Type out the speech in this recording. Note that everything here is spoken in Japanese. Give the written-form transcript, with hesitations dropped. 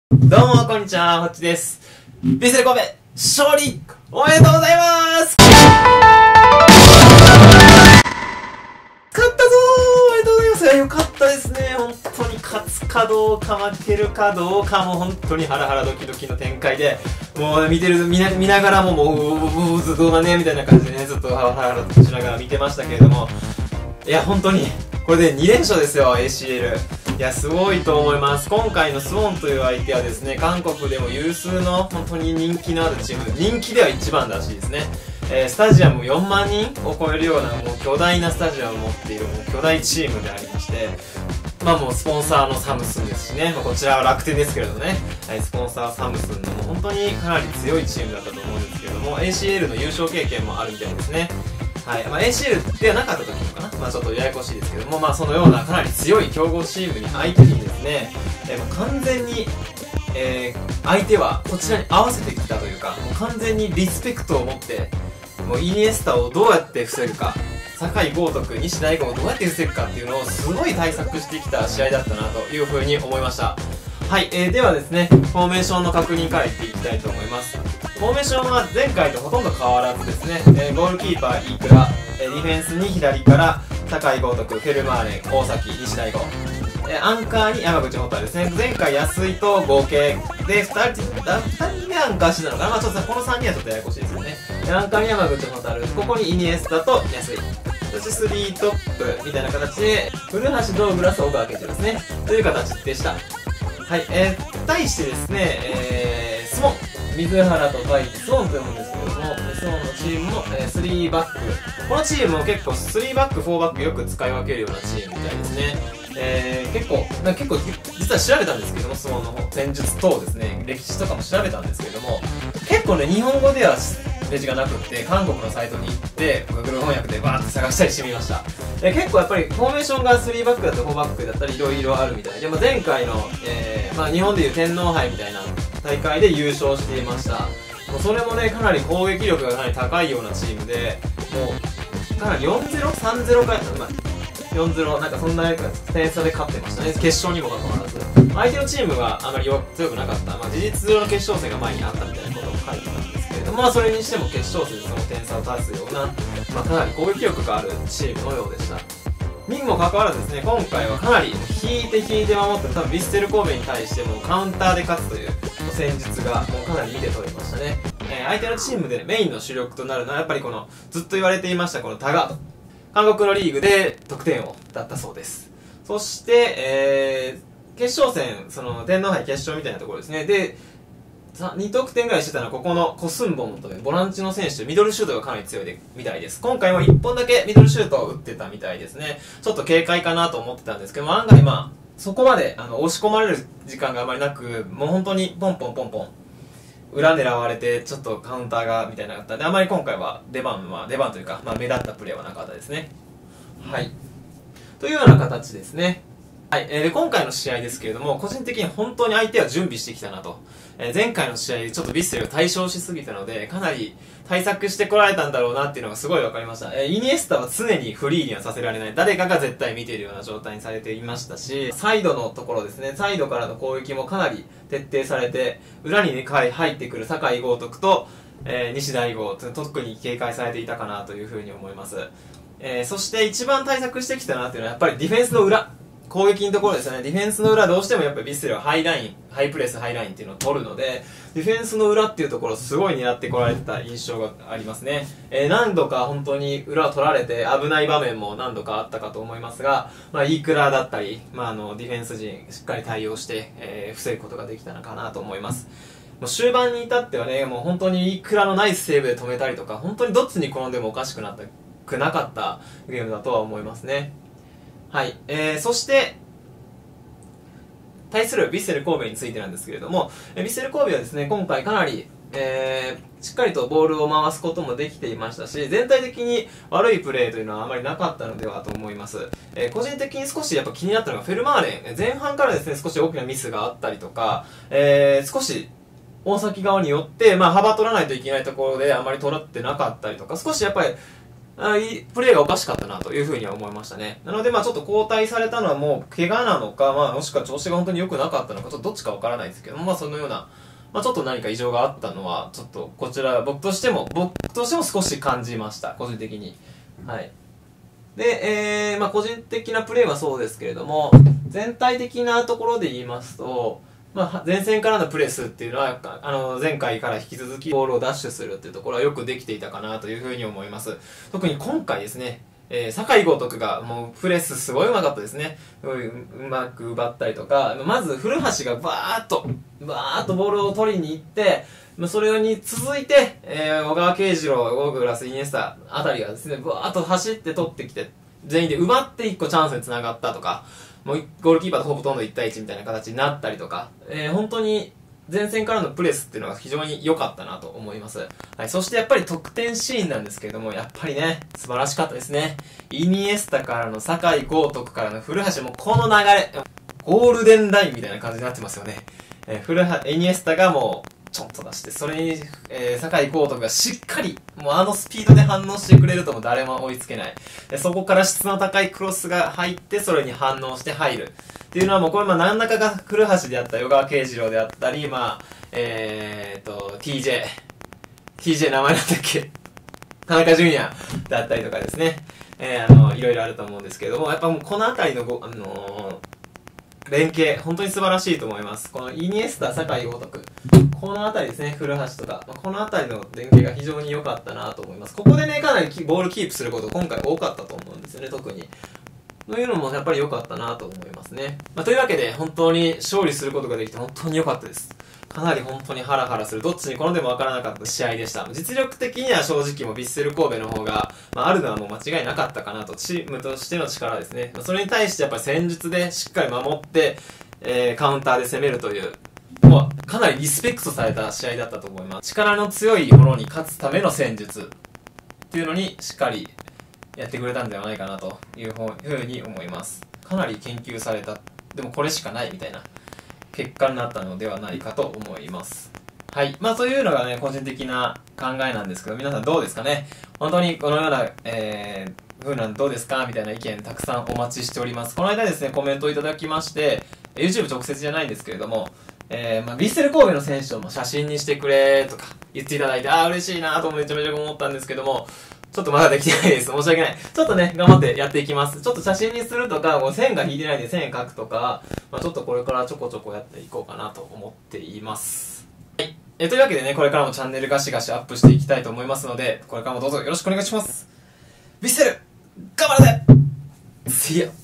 どうも、こんにちは、ホッチです。ヴィッセル神戸、勝利おめでとうございます。勝ったぞー、おめでとうございます。よかったですね。本当に勝つかどうか負けるかどうかも本当にハラハラドキドキの展開で、もう見ながらもどうだねみたいな感じでね、ずっとハラハラとしながら見てましたけれども、いや、本当に、これで2連勝ですよ、ACL。いや、すごいと思います。今回のスウォンという相手はですね、韓国でも有数の本当に人気のあるチーム、人気では一番らしいですね。スタジアム4万人を超えるようなもう巨大なスタジアムを持っているもう巨大チームでありまして、まあもうスポンサーのサムスンですしね、まあ、こちらは楽天ですけれどね、スポンサーサムスンのもう本当にかなり強いチームだったと思うんですけれども、ACL の優勝経験もあるみたいですね。はい。まあ、ACL ではなかった時のかな。まあ、ちょっとややこしいですけども、まあ、そのようなかなり強い強豪チームに相手にですね、もう完全に、相手はこちらに合わせてきたというか、もう完全にリスペクトを持って、もうイニエスタをどうやって防ぐか、酒井豪徳、西大吾をどうやって防ぐかっていうのをすごい対策してきた試合だったなというふうに思いました。はい。ではですね、フォーメーションの確認からいっていきたいと思います。フォーメーションは前回とほとんど変わらずですね、ゴールキーパー、飯倉、ディフェンスに左から酒井豪徳、フェルマーレン、大崎、西大吾、アンカーに山口蛍ですね。前回安井と合計で2人目アンカーしてたのかな。まあちょっとこの3人はちょっとややこしいですよね。アンカーに山口蛍、ここにイニエスタと安井。そして3トップみたいな形で、古橋ドーグラス、小川健二ですね。という形でした。はい、対してですね、スモン。水原と対スウォンと読むんですけれども、スウォンのチームも、3バック。このチームも結構3バック、4バックよく使い分けるようなチームみたいですね。結構実は調べたんですけども、スウォンの戦術等ですね、歴史とかも調べたんですけれども、結構ね、日本語ではページがなくって、韓国のサイトに行って、Google 翻訳でバーって探したりしてみました。結構やっぱりフォーメーションが3バックだったり4バックだったりいろいろあるみたいで、まあ、前回の、まあ、日本でいう天皇杯みたいな大会で優勝していました。もうそれもね、かなり攻撃力がかなり高いようなチームで、もう、かなり 4-0、3-0か、まあ、4-0、なんかそんな点差で勝ってましたね。決勝にもかかわらず。相手のチームがあまり強くなかった。まあ、事実上の決勝戦が前にあったみたいなことも書いてたんですけれども、まあ、それにしても決勝戦でその点差を出すような、まあ、かなり攻撃力があるチームのようでした。にもかかわらずですね、今回はかなり引いて守って、多分ヴィッセル神戸に対してもカウンターで勝つという戦術がもうかなり見て取れましたね。相手のチームでメインの主力となるのはやっぱりこのずっと言われていましたこのタガード、韓国のリーグで得点王だったそうです。そして、決勝戦、その天皇杯決勝みたいなところですね。で2得点ぐらいしてたのはここのコスンボンというボランチの選手、ミドルシュートがかなり強いみたいです。今回も1本だけミドルシュートを打ってたみたいですね。ちょっと警戒かなと思ってたんですけども、案外まあそこまで押し込まれる時間があまりなく、もう本当にポンポン裏狙われてちょっとカウンターがみたいなのがあったんで、あまり今回は出番というか、まあ、目立ったプレーはなかったですね。はい、というような形ですね。はい、で今回の試合ですけれども、個人的に本当に相手は準備してきたなと。前回の試合でちょっとヴィッセルが大勝しすぎたので、かなり対策してこられたんだろうなっていうのがすごい分かりました。イニエスタは常にフリーにはさせられない。誰かが絶対見ているような状態にされていましたし、サイドのところですね、サイドからの攻撃もかなり徹底されて、裏にね、入ってくる酒井豪徳と、西大吾、特に警戒されていたかなというふうに思います。そして一番対策してきたなっていうのはやっぱりディフェンスの裏。攻撃のところですよね。ディフェンスの裏どうしてもやっぱりヴィッセルはハイプレスハイラインっていうのを取るので、ディフェンスの裏っていうところをすごい狙ってこられてた印象がありますね。何度か本当に裏を取られて危ない場面も何度かあったかと思いますが、まあ、イークラだったり、まあ、ディフェンス陣しっかり対応して、防ぐことができたのかなと思います。もう終盤に至ってはね、もう本当にイークラのナイスセーブで止めたりとか、本当にどっちに転んでもおかしくなかったゲームだとは思いますね。はい。そして、対するヴィッセル神戸についてなんですけれども、ヴィッセル神戸はですね、今回かなり、しっかりとボールを回すこともできていましたし、全体的に悪いプレーというのはあまりなかったのではと思います。個人的に少しやっぱ気になったのがフェルマーレン。前半からですね、少し大きなミスがあったりとか、少し大崎側によって、まあ幅取らないといけないところであまり取らってなかったりとか、少しやっぱり、 プレーがおかしかったなというふうには思いましたね。なので、ちょっと交代されたのはもう怪我なのか、もしくは調子が本当に良くなかったのか、ちょっとどっちかわからないですけども、そのような、ちょっと何か異常があったのは、ちょっとこちら、僕としても少し感じました。個人的に。はい。で、個人的なプレーはそうですけれども、全体的なところで言いますと、前線からのプレスっていうのは、前回から引き続きボールをダッシュするっていうところはよくできていたかなというふうに思います。特に今回ですね、酒井豪徳がもうプレスすごい上手かったですね。うまく奪ったりとか、まず古橋がバーッとボールを取りに行って、それに続いて、小川慶次郎、オーグラス、イニエスタあたりがですね、バーッと走って取ってきて、全員で奪って一個チャンスに繋がったとか、もうゴールキーパーとほとんど1対1みたいな形になったりとか、本当に前線からのプレスっていうのが非常に良かったなと思います。はい、そしてやっぱり得点シーンなんですけれども、やっぱりね、素晴らしかったですね。イニエスタからの酒井豪徳からの古橋もこの流れ、ゴールデンラインみたいな感じになってますよね。イニエスタがもう、ちょっと出して、それに、酒井豪徳がしっかり、もうスピードで反応してくれるとも誰も追いつけない。そこから質の高いクロスが入って、それに反応して入る。っていうのはもうこれ真ん中が古橋であったり、小川慶次郎であったり、TJ 名前なんだっけ田中純也だったりとかですね。いろいろあると思うんですけれども、やっぱもうこのあたりの連携、本当に素晴らしいと思います。このイニエスタ、酒井豪徳。このあたりですね、古橋とか。このあたりの連携が非常に良かったなと思います。ここでね、かなりボールキープすること今回多かったと思うんですよね、特に。というのもやっぱり良かったなと思いますね。というわけで、本当に勝利することができて本当に良かったです。かなり本当にハラハラする、どっちに転んでもわからなかった試合でした。実力的には正直もヴィッセル神戸の方が、あるのはもう間違いなかったかなと、チームとしての力ですね。それに対してやっぱり戦術でしっかり守って、カウンターで攻めるという、もうかなりリスペクトされた試合だったと思います。力の強いものに勝つための戦術っていうのにしっかりやってくれたんではないかなというふうに思います。かなり研究された、でもこれしかないみたいな結果になったのではないかと思います。はい。そういうのがね、個人的な考えなんですけど、皆さんどうですかね。本当にこのような、風なんどうですかみたいな意見たくさんお待ちしております。この間ですね、コメントをいただきまして、YouTube 直接じゃないんですけれども、ヴィッセル神戸の選手を写真にしてくれとか言っていただいて、嬉しいなとめちゃめちゃ思ったんですけども、ちょっとまだできてないです。申し訳ない。ちょっとね、頑張ってやっていきます。ちょっと写真にするとか、もう線が引いてないんで線描くとか、ちょっとこれからちょこちょこやっていこうかなと思っています。はい。というわけでね、これからもチャンネルガシガシアップしていきたいと思いますので、これからもどうぞよろしくお願いします。ヴィッセル頑張るぜSee ya!